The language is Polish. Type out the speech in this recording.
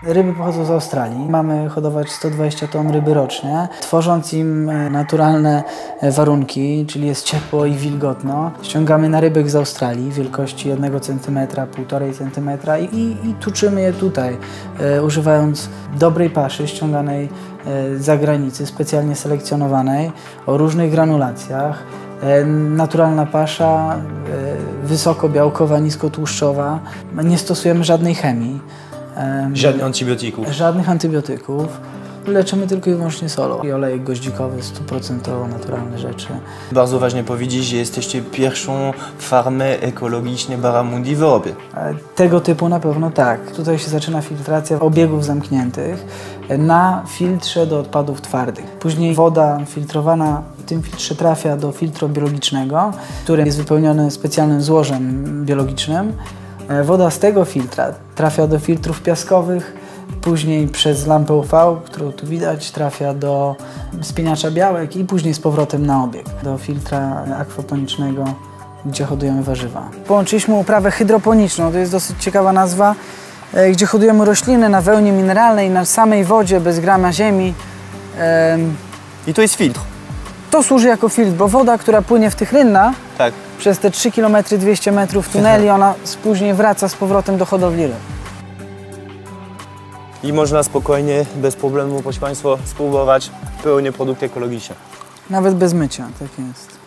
Ryby pochodzą z Australii. Mamy hodować 120 ton ryby rocznie, tworząc im naturalne warunki, czyli jest ciepło i wilgotno. Ściągamy narybek z Australii wielkości 1 cm, 1,5 cm i tuczymy je tutaj, używając dobrej paszy ściąganej z zagranicy, specjalnie selekcjonowanej, o różnych granulacjach. Naturalna pasza, wysokobiałkowa, niskotłuszczowa. Nie stosujemy żadnej chemii. Żadnych antybiotyków. Żadnych antybiotyków. Leczymy tylko i wyłącznie solą. I olejek goździkowy, 100% naturalne rzeczy. Bardzo ważne powiedzieć, że jesteście pierwszą farmę ekologiczną Barramundi w Europie. Tego typu na pewno tak. Tutaj się zaczyna filtracja obiegów zamkniętych na filtrze do odpadów twardych. Później woda filtrowana w tym filtrze trafia do filtru biologicznego, który jest wypełniony specjalnym złożem biologicznym. Woda z tego filtra trafia do filtrów piaskowych, później przez lampę UV, którą tu widać, trafia do spieniacza białek i później z powrotem na obieg, do filtra akwaponicznego, gdzie hodujemy warzywa. Połączyliśmy uprawę hydroponiczną, to jest dosyć ciekawa nazwa, gdzie hodujemy rośliny na wełnie mineralnej, na samej wodzie, bez grama ziemi. I to jest filtr. To służy jako filtr, bo woda, która płynie w tych rynnach, tak. Przez te 3 km 200 metrów tuneli, ona później wraca z powrotem do hodowli ryb. I można spokojnie, bez problemu, proszę Państwa, spróbować pełny produkt ekologiczny. Nawet bez mycia, tak jest.